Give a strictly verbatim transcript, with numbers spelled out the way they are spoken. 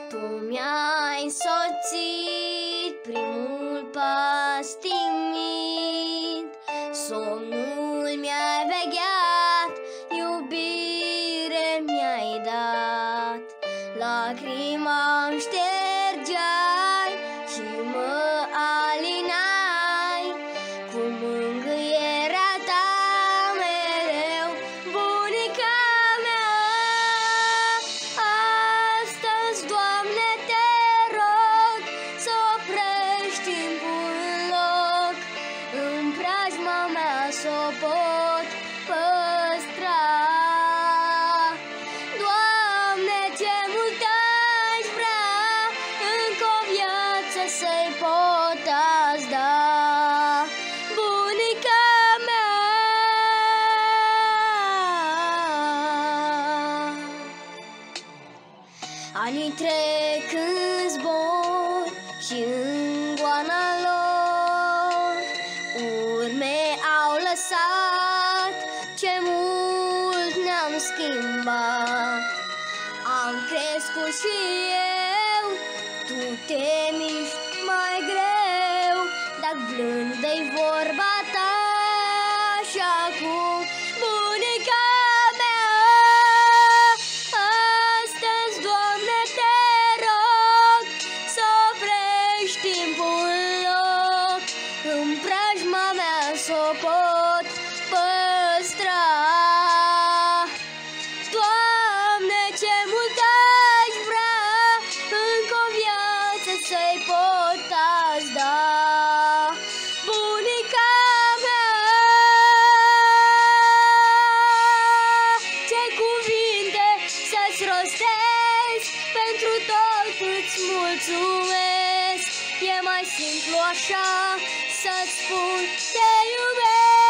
Tu mi-ai însoțit primul pas timid, somnul mi-ai vegheat, iubire mi-ai dat. Lacrima îmi ștergeai și mă alinai cu mângâierea ta mereu, bunica mea. Astăzi, Doamne, te rog să oprești timpul în loc, în preajma mea s-o pot păstra. Doamne, ce mult aș vrea încă o viață să-i pot azi da, bunica mea. Anii trec în zbor și în goana lor urme au lăsat, ce mult ne-am schimbat. Am crescut și eu, tu te miști mai greu, dar blândă-i vorba ta și acum, bunica mea. Astăzi, Doamne, te rog să oprești timpul în loc, în preajma mea s-o pot păstra. Doamne, ce mult aș vrea încă o viață să-i pot azi da, bunica mea. Ce cuvinte să-ți rostesc, pentru tot îți mulțumesc. E mai simplu așa să-ți spun te iubesc.